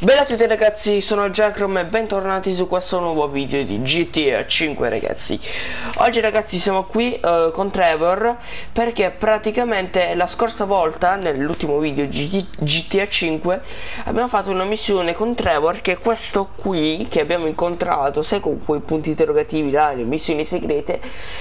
Bella a tutti ragazzi, sono Giacrom e bentornati su questo nuovo video di GTA 5 ragazzi. Oggi ragazzi siamo qui con Trevor perché praticamente la scorsa volta, nell'ultimo video GTA 5, abbiamo fatto una missione con Trevor, che è questo qui che abbiamo incontrato, sai, con quei punti interrogativi là, le missioni segrete.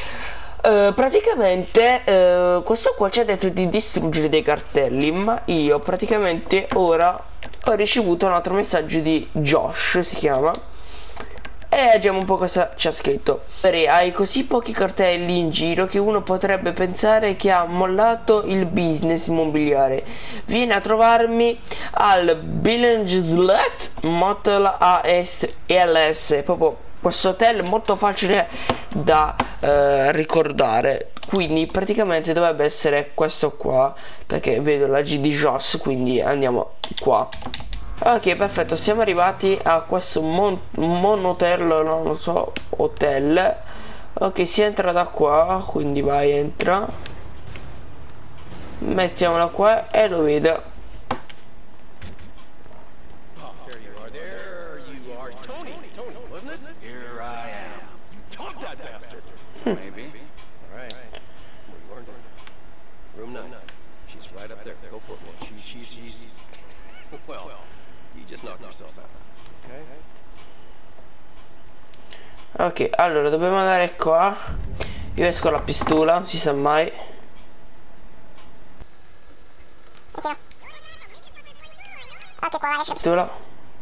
Praticamente questo qua ci ha detto di distruggere dei cartelli, ma io praticamente ora ho ricevuto un altro messaggio di Josh, si chiama, e leggiamo un po' cosa ci ha scritto. Hai così pochi cartelli in giro che uno potrebbe pensare che ha mollato il business immobiliare. Vieni a trovarmi al Billingslet Motel ASLS, proprio questo hotel è molto facile da ricordare, quindi praticamente dovrebbe essere questo qua, perché vedo la G di Joss, quindi andiamo qua. Ok, perfetto, siamo arrivati a questo monotel, non lo so, hotel. Ok, si entra da qua, quindi vai, entra, mettiamola qua e lo vedo. Maybe. All right. Well, you earned it. Room 9. She's right up there. Go for it. She's. Well, you just knocked yourself out. Okay. Ok, allora dobbiamo andare qua. Io esco la pistola, non si sa mai. Ok, qua esce Pistola.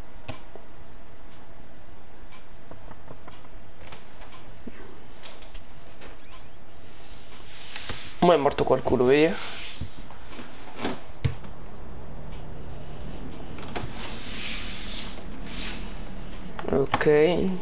Ma è morto qualcuno, vedi? Ok. Hey,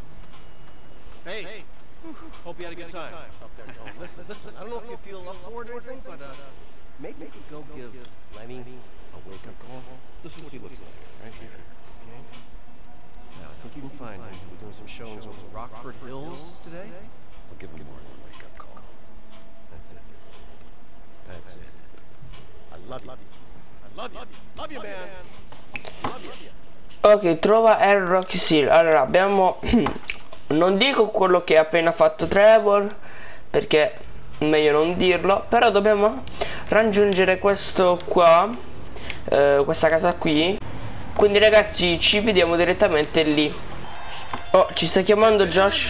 hope you had a good time up there. Oh, listen, I don't know if you feel up for it or anything, but maybe go give Lenny a wake-up call. This is what he looks like, right here. Okay? Now, I think you can find him. We're doing some showings over Rockford Hills today. I'll give him more than a wake-up call. That's it. That's it. I love you. I love you. Love you, man. Love you. Ok, trova Air Rocky Seal. Allora abbiamo non dico quello che ha appena fatto Trevor, perché meglio non dirlo, però dobbiamo raggiungere questo qua, questa casa qui. Quindi ragazzi ci vediamo direttamente lì. Oh, ci sta chiamando Josh.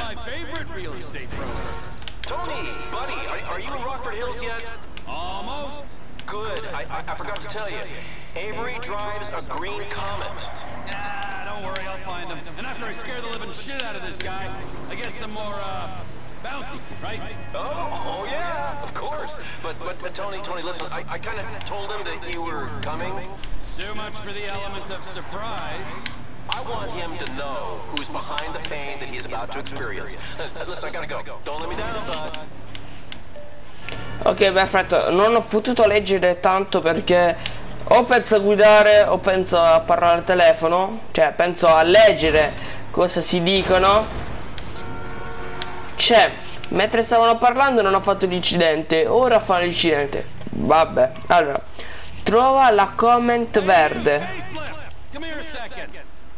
Tony, buddy, are you in Rockford Hills yet? Almost. Good. I forgot to tell you. Avery drives a green Comet. Nah, don't worry, I'll find him. And after I scare the living shit out of this guy, I get some more, bouncy, right? Oh yeah, of course. But Tony, listen, I kind of told him that you were coming. So much for the element of surprise. I want him to know who's behind the pain that he's about to experience. Listen, I gotta go. Don't let me down, bud. Ok, perfetto. Non ho potuto leggere tanto perché o penso a guidare o penso a parlare al telefono. Cioè, penso a leggere cosa si dicono. Cioè, mentre stavano parlando non ho fatto l'incidente. Ora fa l'incidente. Vabbè, allora trova la comment verde. Come here a second.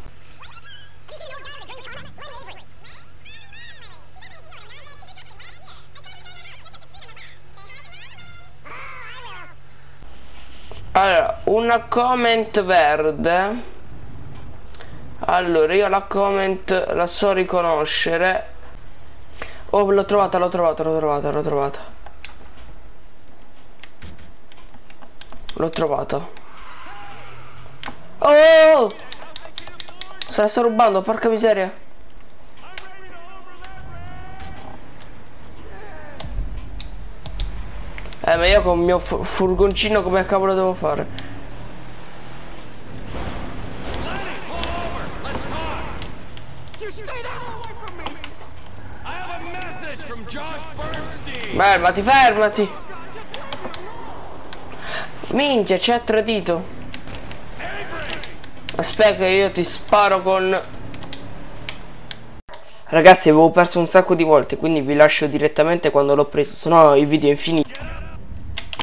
Allora, una comment verde. Allora, io la comment la so riconoscere. Oh, l'ho trovata. Oh! Se la sto rubando, porca miseria. Ma io con il mio furgoncino come cavolo devo fare? Fermati. Minchia, ci ha tradito. Aspetta che io ti sparo con... Ragazzi, avevo perso un sacco di volte, quindi vi lascio direttamente quando l'ho preso, sennò il video è infinito.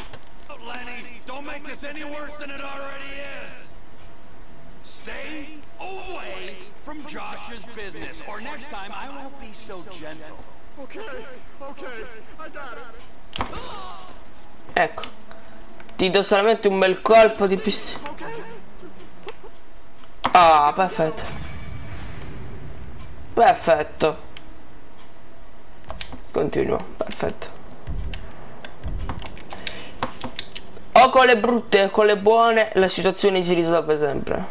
Lenny, don't make this any worse than it already is. Stay Josh's business, or next time I won't be so gentle. Okay, I got it. Ecco. Ti do solamente un bel colpo di pistola. Ah, perfetto. Perfetto. Continuo, perfetto. O con le brutte o con le buone la situazione si risolve sempre.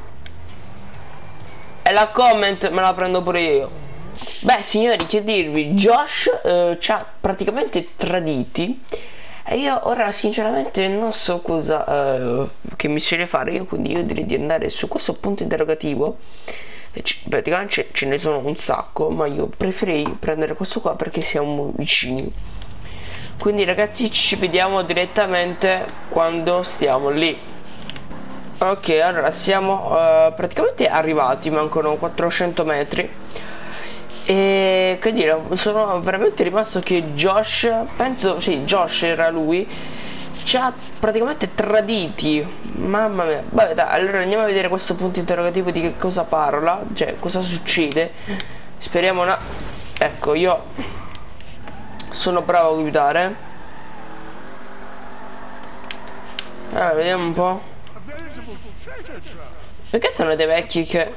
E la comment me la prendo pure io. Beh signori, che dirvi, Josh ci ha praticamente traditi. E io ora sinceramente non so cosa che missione fare. Io quindi io direi di andare su questo punto interrogativo. Praticamente ce ne sono un sacco, ma io preferirei prendere questo qua perché siamo vicini. Quindi ragazzi ci vediamo direttamente quando stiamo lì. Ok, allora siamo praticamente arrivati, mancano 400 metri. E che dire, sono veramente rimasto che Josh, penso, sì, Josh era lui, ci ha praticamente traditi. Mamma mia. Vabbè dai, allora andiamo a vedere questo punto interrogativo di che cosa parla, cioè cosa succede. Speriamo una... Ecco, io sono bravo a guidare. Allora, vediamo un po'. Perché sono dei vecchi che...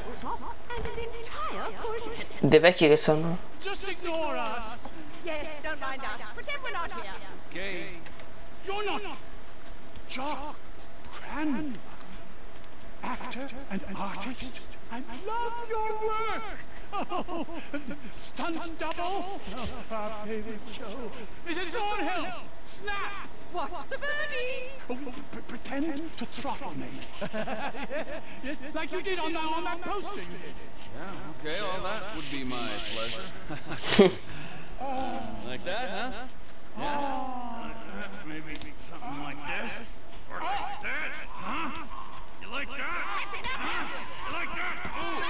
Dei vecchi che sono... Just ignore us. Yes, don't mind us. Pretend we're not here. Okay. You're not Jock Cranmer, actor and artist. I love your work. Oh, stunt double. Our favorite show. Mrs. Thornhill, snap. What's the birdie? Oh, pretend to throttle me. Yes, like you did on that poster you did. Yeah, okay, well, that would be my pleasure. Like that, huh? Yeah. Maybe something like this. Or like that. Huh? You like that? That's enough. You like that?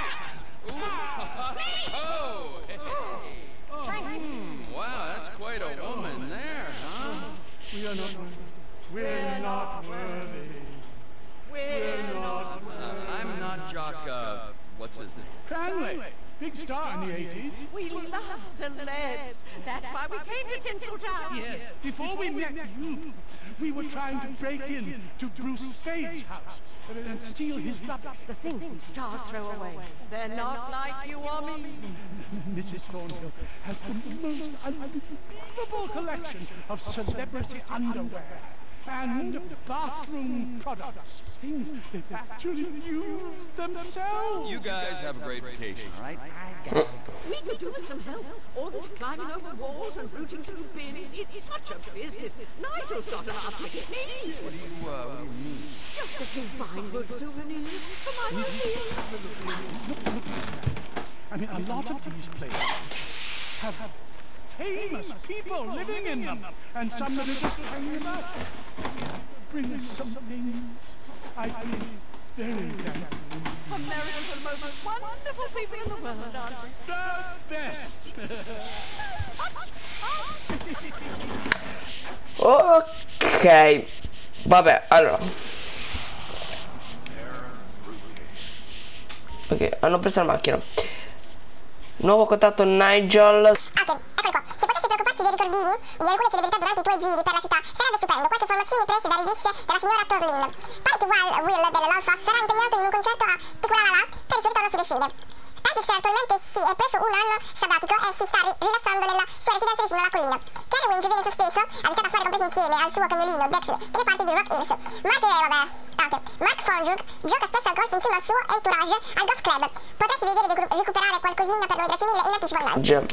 Oh! Wow, that's quite a woman there, huh? We are not worthy. We're not worthy. We're not. I'm not Jock, what's his name? Cranley, big star in the 80s. We love celebs. That's why we came to Tinseltown. Yeah. Before we met you, we were trying to break in to Bruce Spade's house and steal his rubbish. The things these stars throw away. They're not like you or me. Mrs. Thornhill has the most unbelievable collection of celebrity underwear and bathroom products. Things they've actually used themselves. You guys have a great vacation, all right? We could do with some help. All this climbing over walls and rooting through bins. It's such a business. Nigel's got an arthritic knee. What do you mean? Just a few fine wood souvenirs for my museum. Look at this man. I mean, a lot of these places have famous people living in them, and some that are just hanging about. Bring us some things. I'd be very thankful. Americans are the most wonderful people in the world, aren't they? The best. Such fun. Ok. Vabbè, allora. Ok, hanno preso la macchina. Nuovo contatto Nigel. Ok, eccoli qua. Se potessi preoccuparci dei ricordini di alcune celebrità durante i tuoi giri per la città, sarebbe stupendo. Qualche informazione prese da riviste della signora Torlin. Pare che Will delle Lolfas sarà impegnato in un concerto a Tikulala per il suo ritorno sulle scene. Tydix attualmente è preso un anno sabbatico e si sta rilassando nella sua residenza vicino alla collina. Kerry Winch viene sospeso, avvisato a fare compreso insieme al suo cagnolino Dex delle parti di Rock Hills. Mark Fondruk gioca spesso al golf insieme al suo entourage al golf club. Potresti vedere di recuperare qualcosina per noi, grazie mille, in anticipo online.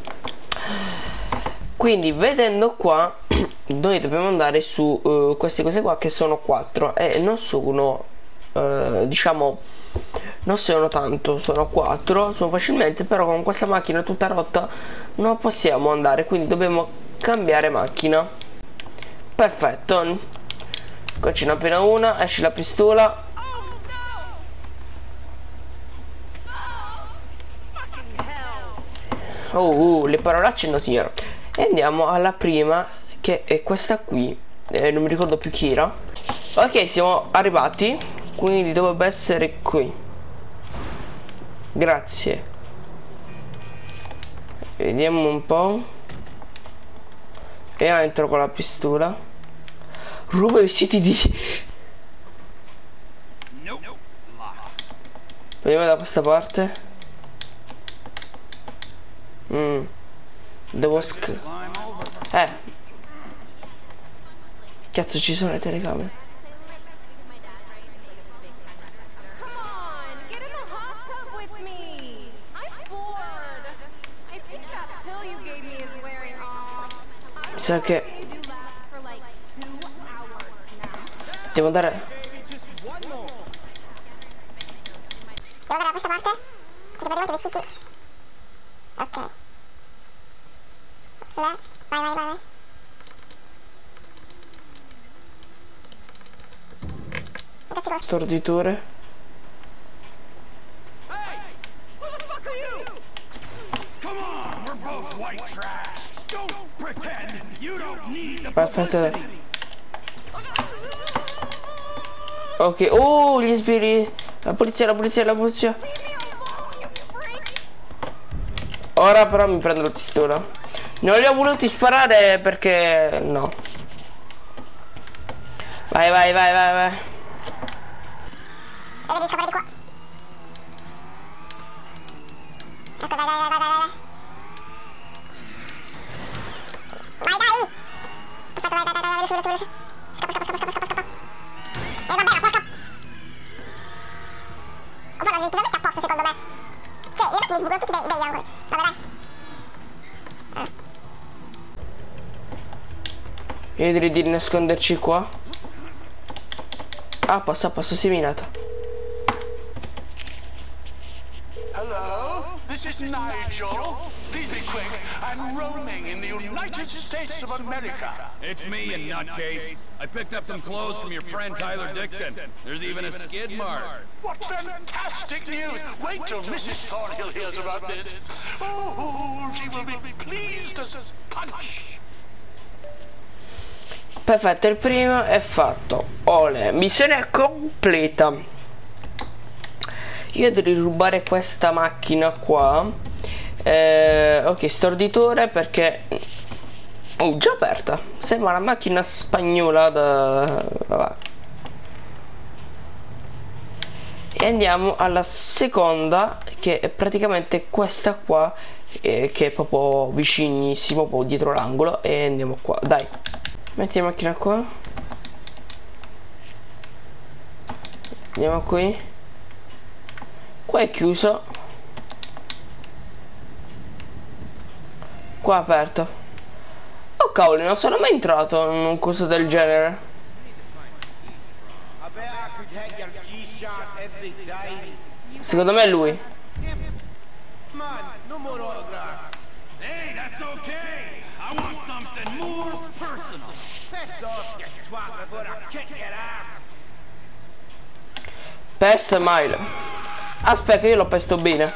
Quindi vedendo qua noi dobbiamo andare su queste cose qua che sono 4 e non sono diciamo non sono tanto, sono 4, sono facilmente, però con questa macchina tutta rotta non possiamo andare, quindi dobbiamo cambiare macchina. Perfetto, qua ce n'è appena una, esce la pistola. Le parolacce no signora. E andiamo alla prima, che è questa qui, non mi ricordo più chi era. Ok, siamo arrivati, quindi dovrebbe essere qui. Grazie. Vediamo un po'. E entro con la pistola. Ruba i vestiti di... Vediamo da questa parte. Devo Cazzo, ci sono le telecamere. Mi sa che devo andare. Devo andare da questa parte? Perché praticamente vestiti. Ok. Vai, vai, vai, vai. Storditore. Perfetto. Ok, oh, gli sbirri. La polizia, la polizia, la polizia. Ora però mi prendo la pistola. Non li ho voluti sparare perché... no. Vai, vai, vai, vai, vai. Devi scappare di qua. Ecco, dai, dai, dai, dai, dai. Vai, dai! Perfetto, vai, dai, dai, dai, veloce, veloce, veloce. Scappa, scappa, scappa, scappa, scappa. Vabbè, la porca. Oh, guarda, legittimamente a posto, secondo me. Cioè, in realtà mi sbucano tutti dei angoli. Vabbè, dai. Io direi di nasconderci qua. Ah, posso seminata. Hello, this is Nigel. Please be quick. I'm roaming in the United States of America. It's me, you nutcase. I picked up some clothes from your friend Tyler Dixon. There's even a skid mark. What fantastic news! Wait till Mrs. Thornhill hears about this. Oh, she will be pleased as punch. Perfetto, il primo è fatto. Ole, missione completa. Io devo rubare questa macchina qua. Ok, storditore perché... oh, già aperta. Sembra una macchina spagnola da... vabbè. E andiamo alla seconda, che è praticamente questa qua, che è proprio vicinissimo, proprio dietro l'angolo. E andiamo qua, dai. Metti la macchina qua. Andiamo qui. Qua è chiuso. Qua è aperto. Oh cavolo, non sono mai entrato in un coso del genere. Secondo me è lui. Hey, that's okay. I want something more personal. Piss off, you twat, before I kick your ass. Pest mile. Aspetta, io l'ho pesto bene.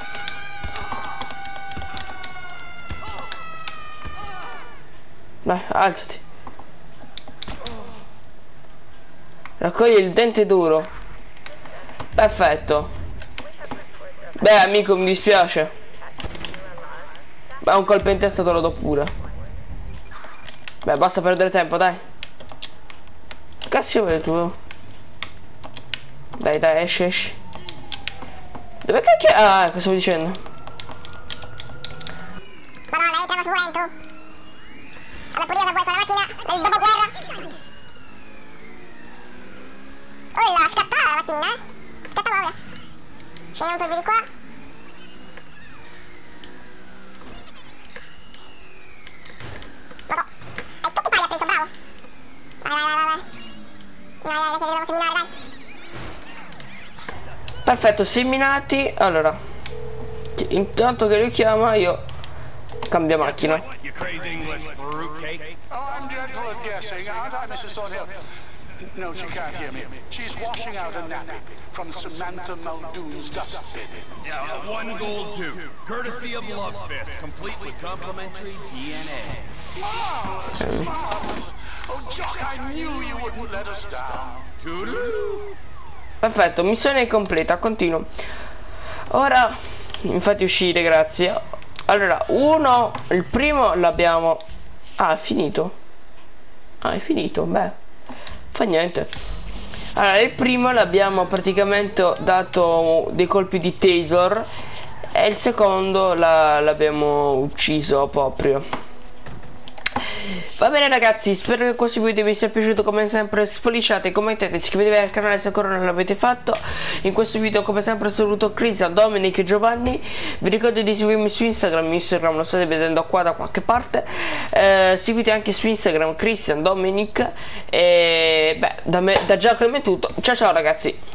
Dai, alzati. Raccogli il dente duro. Perfetto. Beh, amico, mi dispiace. Beh, un colpo in testa te lo do pure. Beh, basta perdere tempo, dai. Cazzo vuoi tu? Dai, dai, esci, esci. Dove cacchio? Ah, cosa stavo dicendo? Madonna, entra su Ento. Vabbè, pure io che vuoi con la macchina del dopoguerra. Oh, la scattava la macchinina, eh? Scattava ora. Scendiamo un po' di qua. Madonna, hai tutti i pali appreso, bravo. Vai, vai, vai, vai, vai. Vai, dai, che dobbiamo seminare, dai. Perfetto, seminati. Allora, intanto che lui chiama io cambio macchina. You crazy English fruitcake. Oh, I'm dreadful at guessing, aren't I, Mrs. Thornhill? No, she can't hear me. She's washing out a nappy from Samantha Muldoon's dustbin. Yeah, one gold tooth, courtesy of Love Fist, complete with complimentary DNA. Marvelous, marvelous. Oh, Jock, I knew you wouldn't let us down. Toodaloo. Perfetto, missione completa, continuo. Ora, infatti uscire, grazie. Allora, il primo l'abbiamo... Ah, è finito? Ah, è finito, beh, fa niente. Allora, il primo l'abbiamo praticamente dato dei colpi di taser e il secondo l'abbiamo ucciso proprio. Va bene ragazzi, spero che questo video vi sia piaciuto. Come sempre spolliciate, commentate, iscrivetevi al canale se ancora non l'avete fatto. In questo video come sempre saluto Cristian, Dominic e Giovanni. Vi ricordo di seguirmi su Instagram lo state vedendo qua da qualche parte. Seguite anche su Instagram Cristian, Dominic. E beh, da Giacomo è tutto. Ciao ciao ragazzi.